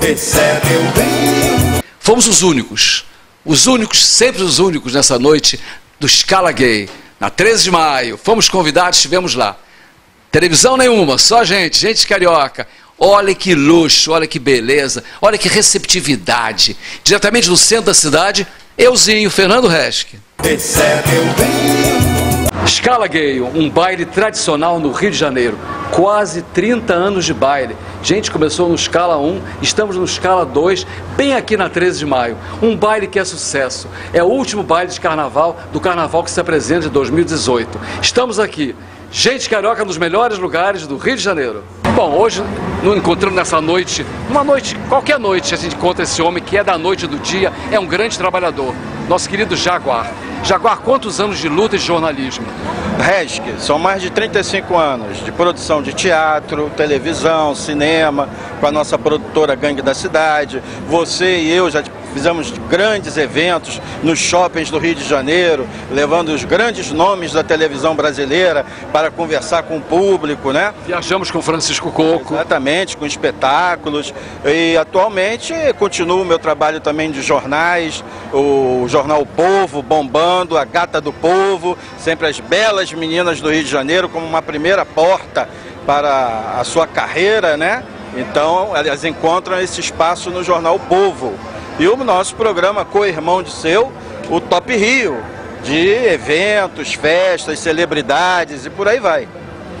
Fomos os únicos, sempre os únicos nessa noite do Scala Gay, na 13 de maio. Fomos convidados, estivemos lá. Televisão nenhuma, só gente carioca. Olha que luxo, olha que beleza, olha que receptividade. Diretamente no centro da cidade, euzinho, Fernando Reschke. Scala Gay, um baile tradicional no Rio de Janeiro. Quase 30 anos de baile. Gente, começou no Scala 1, estamos no Scala 2, bem aqui na 13 de maio. Um baile que é sucesso. É o último baile de carnaval, do carnaval que se apresenta em 2018. Estamos aqui. Gente carioca nos melhores lugares do Rio de Janeiro. Bom, hoje nos encontramos nessa noite, qualquer noite a gente encontra esse homem que é da noite e do dia, é um grande trabalhador, nosso querido Jaguar. Jaguar, quantos anos de luta e de jornalismo? Reschke, são mais de 35 anos de produção de teatro, televisão, cinema, com a nossa produtora Gangue da Cidade. Você e eu já fizemos grandes eventos nos shoppings do Rio de Janeiro, levando os grandes nomes da televisão brasileira para conversar com o público, né? Viajamos com Francisco Coco. Exatamente, com espetáculos. E atualmente continuo o meu trabalho também de jornais, o jornal O Povo, bombando, a Gata do Povo, sempre as belas meninas do Rio de Janeiro como uma primeira porta para a sua carreira, né? Então, elas encontram esse espaço no jornal O Povo. E o nosso programa co-irmão de seu, o Top Rio, de eventos, festas, celebridades e por aí vai.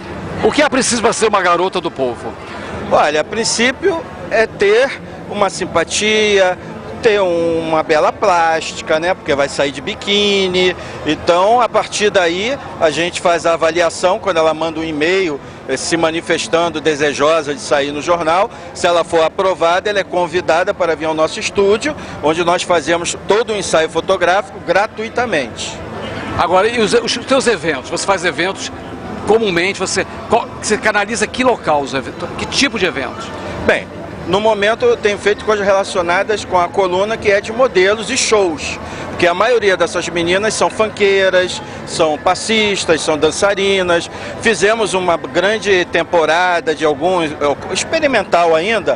O que é preciso para ser uma garota do povo? Olha, a princípio é ter uma simpatia, ter uma bela plástica, né? Porque vai sair de biquíni. Então, a partir daí, a gente faz a avaliação quando ela manda um e-mail se manifestando desejosa de sair no jornal. Se ela for aprovada, ela é convidada para vir ao nosso estúdio, onde nós fazemos todo o ensaio fotográfico gratuitamente. Agora, e os teus eventos? Você faz eventos comumente, você canaliza que local, que tipo de eventos? Bem, no momento eu tenho feito coisas relacionadas com a coluna que é de modelos e shows. Porque a maioria dessas meninas são funkeiras, são passistas, são dançarinas. Fizemos uma grande temporada de experimental ainda,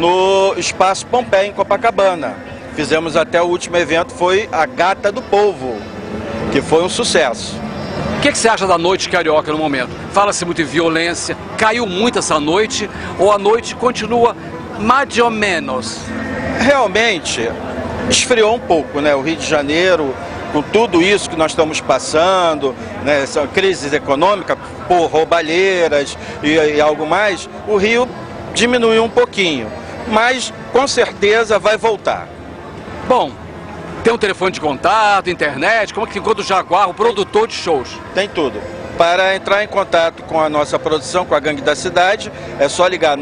no Espaço Pompeia, em Copacabana. Fizemos até o último evento, foi a Gata do Povo, que foi um sucesso. O que você acha da noite carioca no momento? Fala-se muito em violência, caiu muito essa noite, ou a noite continua mais ou menos? Realmente esfriou um pouco, né? O Rio de Janeiro, com tudo isso que nós estamos passando, né? Essa crise econômica, por roubalheiras e algo mais, o Rio diminuiu um pouquinho, mas com certeza vai voltar. Bom, tem um telefone de contato, internet, como é que encontra o Jaguar, o produtor de shows? Tem tudo. Para entrar em contato com a nossa produção, com a Gangue da Cidade, é só ligar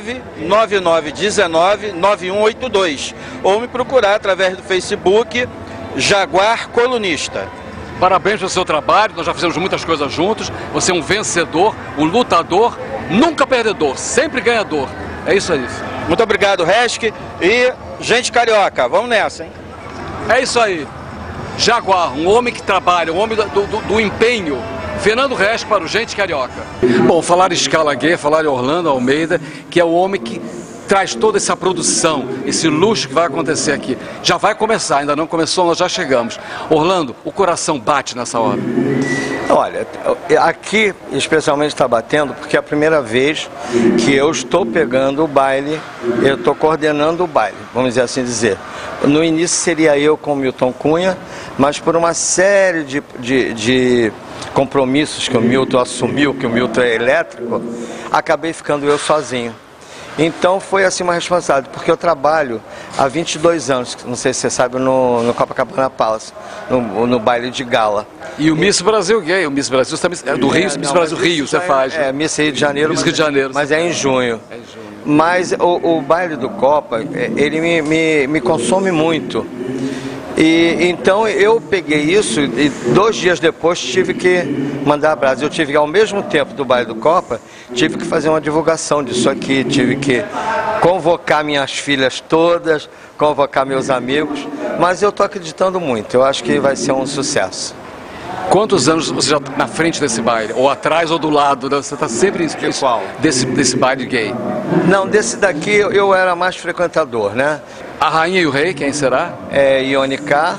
99919-9182 ou me procurar através do Facebook Jaguar Colunista. Parabéns pelo seu trabalho, nós já fizemos muitas coisas juntos, você é um vencedor, um lutador, nunca perdedor, sempre ganhador. É isso aí. Muito obrigado, Reschke, e gente carioca, vamos nessa, hein? É isso aí. Jaguar, um homem que trabalha, um homem do empenho. Fernando Reschke para o Gente Carioca. Bom, falar em Scala Gay, falar em Orlando Almeida, que é o homem que traz toda essa produção, esse luxo que vai acontecer aqui. Já vai começar, ainda não começou, nós já chegamos. Orlando, o coração bate nessa hora. Olha, aqui especialmente está batendo porque é a primeira vez que eu estou pegando o baile, eu estou coordenando o baile, vamos dizer. No início seria eu com o Milton Cunha, mas por uma série de compromissos que o Milton assumiu, que o Milton é elétrico, acabei ficando eu sozinho. Então foi assim uma responsabilidade, porque eu trabalho há 22 anos, não sei se você sabe, no Copacabana Palace, no baile de gala. E o Miss Brasil Gay, o Miss Brasil também é do Rio, Miss Brasil Rio, você faz. É, Miss Rio de Janeiro, Miss Rio de Janeiro, mas é em junho. Mas o baile do Copa, ele me consome muito. E então eu peguei isso e 2 dias depois tive que mandar abraço. Eu tive, ao mesmo tempo do baile do Copa, tive que fazer uma divulgação disso aqui, tive que convocar minhas filhas todas, convocar meus amigos, mas eu estou acreditando muito, eu acho que vai ser um sucesso. Quantos anos você já está na frente desse baile? Ou atrás ou do lado? Você está sempre desse baile gay? Não, desse daqui eu era mais frequentador, né? A rainha e o rei, quem será? É Ione Carr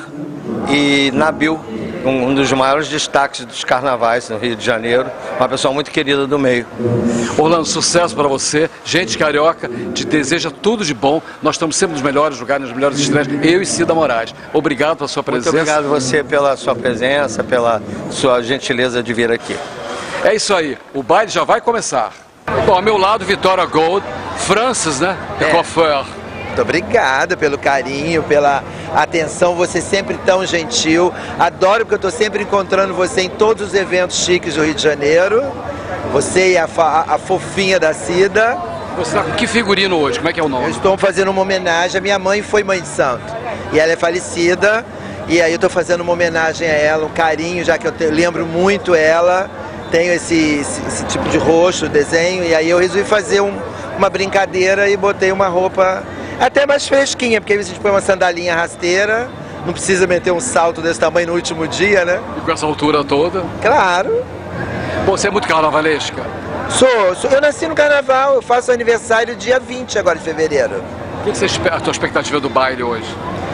e Nabil, um dos maiores destaques dos carnavais no Rio de Janeiro, uma pessoa muito querida do meio. Orlando, sucesso para você. Gente carioca te deseja tudo de bom. Nós estamos sempre nos melhores lugares, nas melhores estrelas. Eu e Cida Moraes. Obrigado pela sua presença. Muito obrigado você pela sua presença, pela sua gentileza de vir aqui. É isso aí. O baile já vai começar. Bom, ao meu lado, Vitória Gold, Francis, né? Coiffeur. Muito obrigado pelo carinho, pela atenção, você sempre tão gentil. Adoro porque eu estou sempre encontrando você em todos os eventos chiques do Rio de Janeiro. Você e a fofinha da Cida. Você está com que figurino hoje? Como é que é o nome? Eu estou fazendo uma homenagem. A minha mãe foi mãe de santo e ela é falecida. E aí eu estou fazendo uma homenagem a ela, um carinho, já que eu lembro muito ela. Tenho esse tipo de rosto, desenho. E aí eu resolvi fazer uma brincadeira e botei uma roupa até mais fresquinha, porque aí a gente põe uma sandalinha rasteira, não precisa meter um salto desse tamanho no último dia, né? E com essa altura toda? Claro. Pô, você é muito carnavalesca? Sou. Eu nasci no carnaval, eu faço aniversário dia 20 agora de fevereiro. O que você espera, a tua expectativa do baile hoje?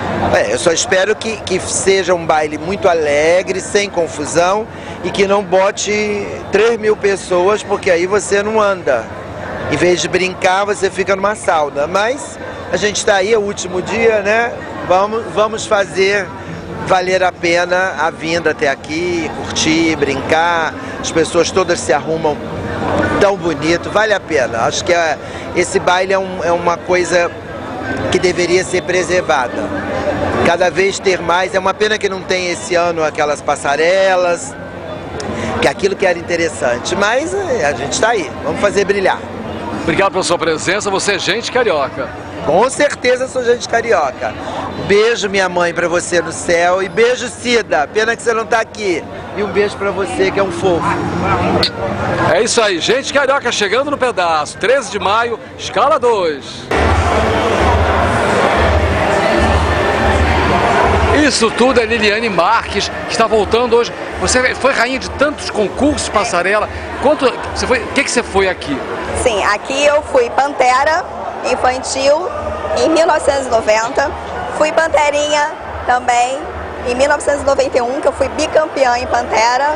Eu só espero que seja um baile muito alegre, sem confusão e que não bote 3.000 pessoas, porque aí você não anda. Em vez de brincar, você fica numa sauna. Mas a gente está aí, é o último dia, né? Vamos fazer valer a pena a vinda até aqui, curtir, brincar. As pessoas todas se arrumam tão bonito, vale a pena. Acho que esse baile é uma coisa que deveria ser preservada. Cada vez ter mais, é uma pena que não tem esse ano aquelas passarelas, que aquilo que era interessante. Mas a gente está aí, vamos fazer brilhar. Obrigado pela sua presença, você é gente carioca. Com certeza sou gente carioca. Beijo, minha mãe, pra você no céu. E beijo, Cida. Pena que você não tá aqui. E um beijo pra você, que é um fofo. É isso aí, gente carioca chegando no pedaço. 13 de maio, escala 2. Isso tudo é Liliane Marques, que está voltando hoje. Você foi rainha de tantos concursos, passarela. O que você foi aqui? Sim, aqui eu fui Pantera infantil em 1990. Fui Panterinha também em 1991, que eu fui bicampeã em Pantera.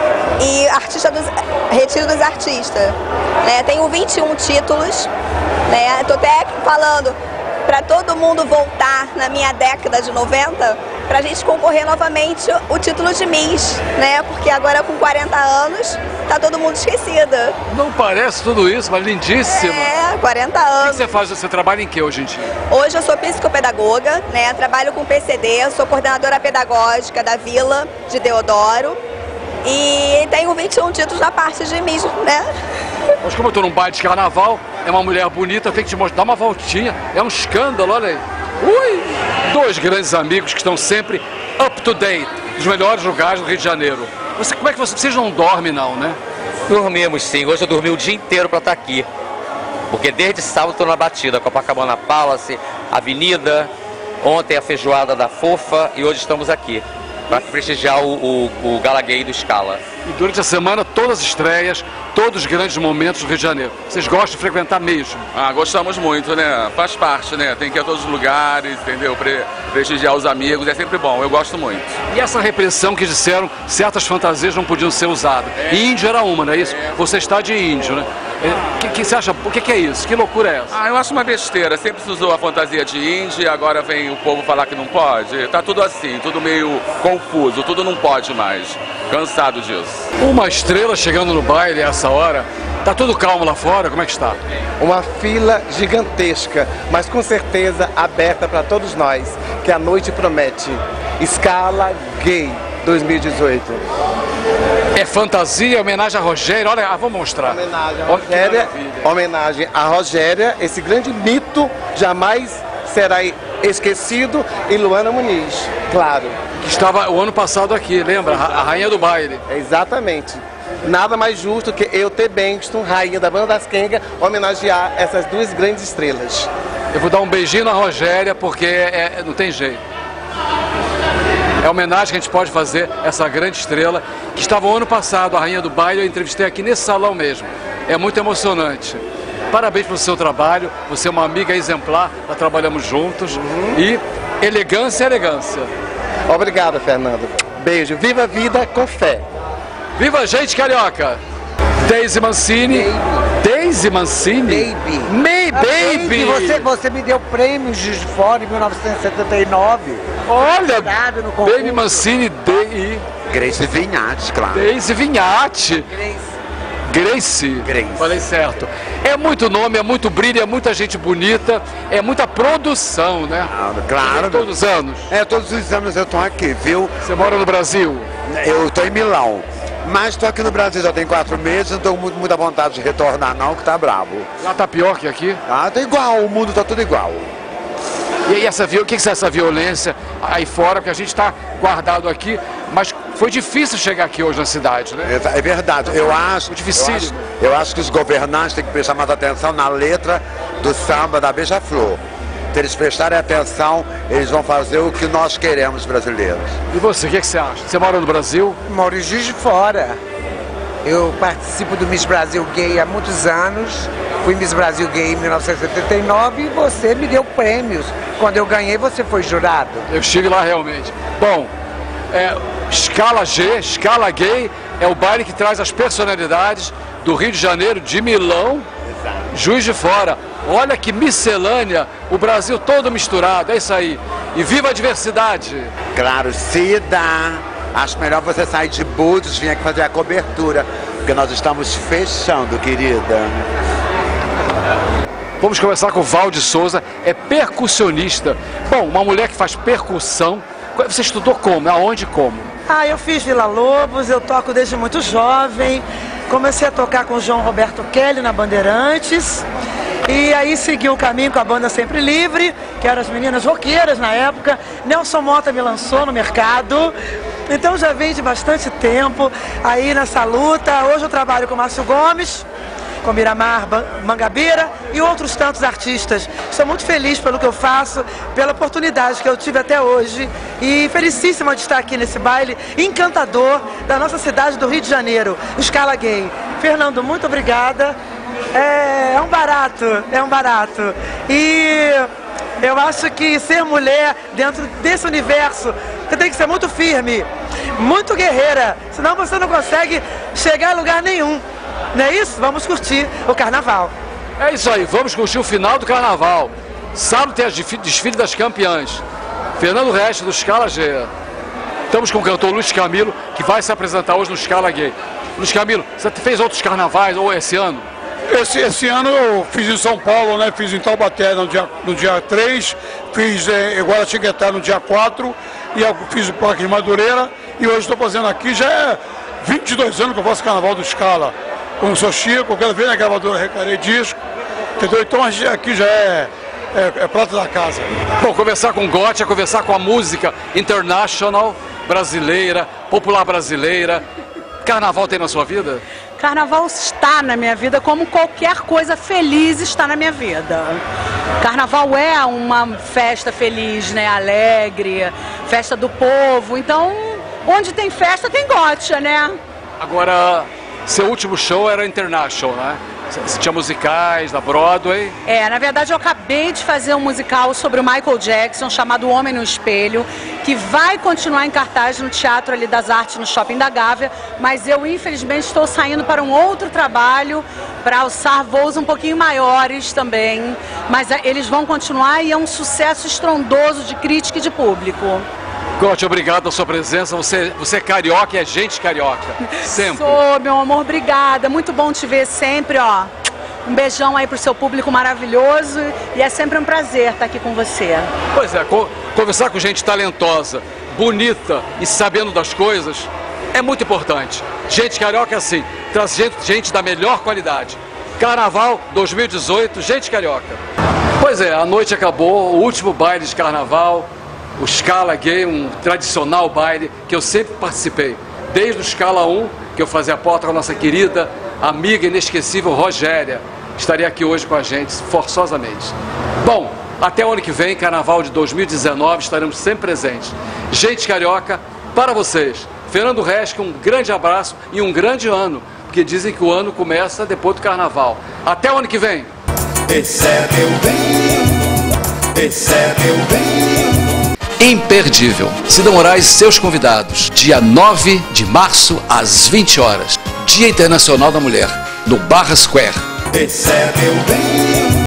E Retiro dos Artistas. Né? Tenho 21 títulos. Né? Tô até falando para todo mundo voltar na minha década de 90, para a gente concorrer novamente o título de Miss, né? Porque agora com 40 anos, tá todo mundo esquecida. Não parece tudo isso, mas lindíssima. 40 anos. O que você faz? Você trabalha em que hoje em dia? Hoje eu sou psicopedagoga, né? Trabalho com PCD, sou coordenadora pedagógica da Vila de Deodoro e tenho 21 títulos na parte de Miss, né? Mas como eu estou num baile de carnaval, é uma mulher bonita, tem que te mostrar, dá uma voltinha, é um escândalo, olha aí. Ui! 2 grandes amigos que estão sempre up to date, nos melhores lugares do Rio de Janeiro. Como é que vocês não dormem não, né? Dormimos sim, hoje eu dormi o dia inteiro para estar aqui. Porque desde sábado estou na batida, Copacabana Palace, Avenida, ontem a feijoada da Fofa e hoje estamos aqui para prestigiar o Gala Gay do Scala. E durante a semana, todas as estreias, todos os grandes momentos do Rio de Janeiro. Vocês gostam de frequentar mesmo? Gostamos muito, né? Faz parte, né? Tem que ir a todos os lugares, entendeu? Prestigiar os amigos, é sempre bom, eu gosto muito. E essa repressão que disseram certas fantasias não podiam ser usadas? Índio era uma, não é isso? Você está de índio, né? O que você acha? O que é isso? Que loucura é essa? Eu acho uma besteira. Sempre se usou a fantasia de índio e agora vem o povo falar que não pode. Tá tudo assim, tudo meio confuso, tudo não pode mais. Cansado disso. Uma estrela chegando no baile a essa hora. Tá tudo calmo lá fora? Como é que está? Uma fila gigantesca, mas com certeza aberta para todos nós, que a noite promete. Scala Gay 2018. É fantasia, homenagem a Rogéria. Olha, vou mostrar. Homenagem a Rogéria, esse grande mito jamais será esquecido, e Luana Muniz, claro. Que estava o ano passado aqui, lembra? A rainha do baile. Exatamente. Nada mais justo que eu, T. Bengtsson, rainha da Banda das Quengas, homenagear essas 2 grandes estrelas. Eu vou dar um beijinho na Rogéria, porque não tem jeito. É a homenagem que a gente pode fazer a essa grande estrela, que estava o ano passado, a rainha do baile, eu entrevistei aqui nesse salão mesmo. É muito emocionante. Parabéns pelo seu trabalho, você é uma amiga exemplar, nós trabalhamos juntos, e elegância é elegância. Obrigado, Fernando. Beijo. Viva a vida com fé. Viva a gente, carioca! Deise Mancini. Deise Mancini? Baby! Você me deu prêmio Juiz de Fora em 1979. Olha, Baby Mancini e Grace Vinhati, claro. Deise Vinhati. Grace. Falei certo. É muito nome, é muito brilho, é muita gente bonita, é muita produção, né? Claro. Todos os anos. Todos os anos eu tô aqui, viu? Você mora no Brasil? Eu tô em Milão. Mas estou aqui no Brasil já tem 4 meses, não estou com muita vontade de retornar não, que tá bravo. Lá tá pior que aqui? Tá igual, o mundo tá tudo igual. E aí, o que é essa violência aí fora? Porque a gente está guardado aqui, mas foi difícil chegar aqui hoje na cidade, né? É verdade, eu acho que os governantes têm que prestar mais atenção na letra do samba da Beija-Flor. Se eles prestarem atenção, eles vão fazer o que nós queremos, brasileiros. E você, o que você acha? Você mora no Brasil? Moro em Juiz de Fora. Eu participo do Miss Brasil Gay há muitos anos. Fui Miss Brasil Gay em 1979 e você me deu prêmios. Quando eu ganhei, você foi jurado. Eu estive lá realmente. Bom, Escala G, Escala Gay, é o baile que traz as personalidades do Rio de Janeiro, de Milão, Juiz de Fora. Olha que miscelânea, o Brasil todo misturado, é isso aí. E viva a diversidade! Claro, se dá. Acho melhor você sair de Búzios, vir aqui fazer a cobertura, porque nós estamos fechando, querida. Vamos começar com o Valde Souza, é percussionista. Bom, uma mulher que faz percussão. Você estudou como? Aonde e como? Eu fiz Vila Lobos, eu toco desde muito jovem. Comecei a tocar com o João Roberto Kelly na Bandeirantes. E aí segui o caminho com a banda Sempre Livre, que eram as meninas roqueiras na época. Nelson Mota me lançou no mercado. Então já vem de bastante tempo aí nessa luta. Hoje eu trabalho com Márcio Gomes, com Miramar Mangabeira e outros tantos artistas. Estou muito feliz pelo que eu faço, pela oportunidade que eu tive até hoje e felicíssima de estar aqui nesse baile encantador da nossa cidade do Rio de Janeiro, Escala Gay. Fernando, muito obrigada. É um barato. E eu acho que ser mulher dentro desse universo, você tem que ser muito firme, muito guerreira, senão você não consegue chegar a lugar nenhum. Não é isso? Vamos curtir o carnaval. É isso aí, vamos curtir o final do carnaval. Sábado tem desfile das campeãs. Fernando Resch, do Escala G. Estamos com o cantor Luiz Camilo, que vai se apresentar hoje no Escala Gay. Luiz Camilo, você fez outros carnavais ou esse ano? Esse ano eu fiz em São Paulo, né? Fiz em Taubaté no dia 3, fiz em Guaratinguetá no dia 4, e eu fiz o Parque de Madureira, e hoje estou fazendo aqui, já é 22 anos que eu faço carnaval do Escala. Com o seu Chico, eu quero ver na gravadora Recarei Disco, entendeu? Então aqui já é prata da casa. Bom, conversar com o Gotti é conversar com a música international, brasileira, popular brasileira. Carnaval tem na sua vida? Carnaval está na minha vida como qualquer coisa feliz está na minha vida. Carnaval é uma festa feliz, né? Alegre, festa do povo. Então, onde tem festa tem Gotti, né? Agora, seu último show era international, né? Você tinha musicais da Broadway? Na verdade eu acabei de fazer um musical sobre o Michael Jackson chamado O Homem no Espelho, que vai continuar em cartaz no Teatro ali das Artes no Shopping da Gávea, mas eu infelizmente estou saindo para um outro trabalho, para alçar voos um pouquinho maiores também, mas eles vão continuar e é um sucesso estrondoso de crítica e de público. Gotti, obrigado pela sua presença. Você é carioca e é gente carioca. Sempre. Sou, meu amor, obrigada. Muito bom te ver sempre, ó. Um beijão aí pro seu público maravilhoso e é sempre um prazer estar aqui com você. Pois é, conversar com gente talentosa, bonita e sabendo das coisas é muito importante. Gente carioca é assim, traz gente da melhor qualidade. Carnaval 2018, gente carioca. Pois é, a noite acabou, o último baile de carnaval. O Escala Gay, um tradicional baile que eu sempre participei. Desde o Escala 1, que eu fazia a porta com a nossa querida amiga inesquecível Rogéria. Estaria aqui hoje com a gente, forçosamente. Bom, Até o ano que vem, Carnaval de 2019, estaremos sempre presentes. Gente carioca, para vocês. Fernando Resque, um grande abraço e um grande ano, porque dizem que o ano começa depois do Carnaval. Até o ano que vem. Esse é meu bem, esse é meu bem. Imperdível. Cida Moraes e seus convidados. Dia 9 de março, às 20 horas. Dia Internacional da Mulher, no Barra Square. Esse é meu bem.